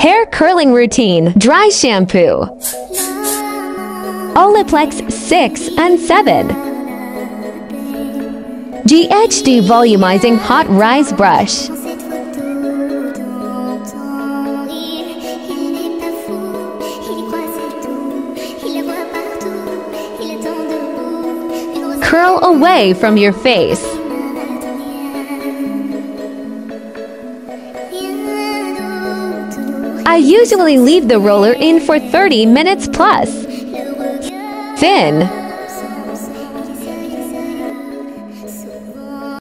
Hair curling routine, dry shampoo. Olaplex 6 and 7. GHD Volumizing Hot Rise Brush. Curl away from your face. I usually leave the roller in for 30 minutes plus. Thin.